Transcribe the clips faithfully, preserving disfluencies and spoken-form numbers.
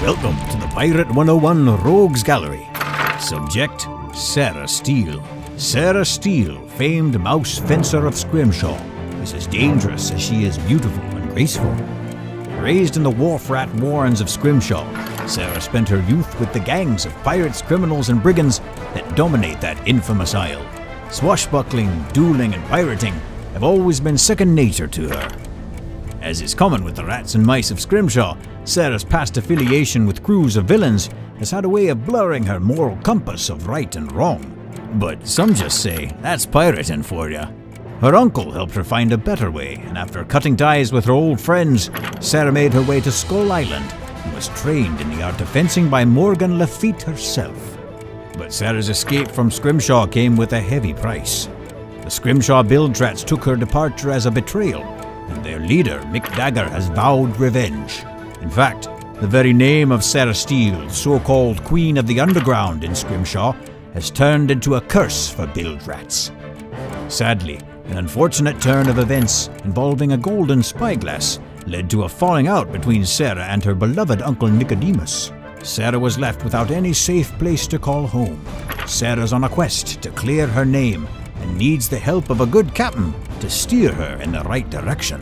Welcome to the Pirate one oh one Rogues Gallery. Subject, Sarah Steele. Sarah Steele, famed mouse fencer of Scrimshaw, is as dangerous as she is beautiful and graceful. Raised in the Wharf Rat warrens of Scrimshaw, Sarah spent her youth with the gangs of pirates, criminals, and brigands that dominate that infamous isle. Swashbuckling, dueling, and pirating have always been second nature to her. As is common with the rats and mice of Scrimshaw, Sarah's past affiliation with crews of villains has had a way of blurring her moral compass of right and wrong. But some just say, that's piratin' for ya. Her uncle helped her find a better way, and after cutting ties with her old friends, Sarah made her way to Skull Island and was trained in the art of fencing by Morgan LaFitte herself. But Sarah's escape from Scrimshaw came with a heavy price. The Scrimshaw Bilge Rats took her departure as a betrayal, and their leader, Mick Dagger, has vowed revenge. In fact, the very name of Sarah Steele, so-called Queen of the Underground in Scrimshaw, has turned into a curse for Bilge Rats. Sadly, an unfortunate turn of events involving a Golden Spyglass led to a falling out between Sarah and her beloved Uncle Nicodemus. Sarah was left without any safe place to call home. Sarah's on a quest to clear her name and needs the help of a good captain to steer her in the right direction.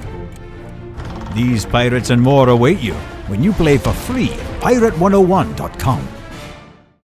These pirates and more await you when you play for free at pirate one oh one dot com.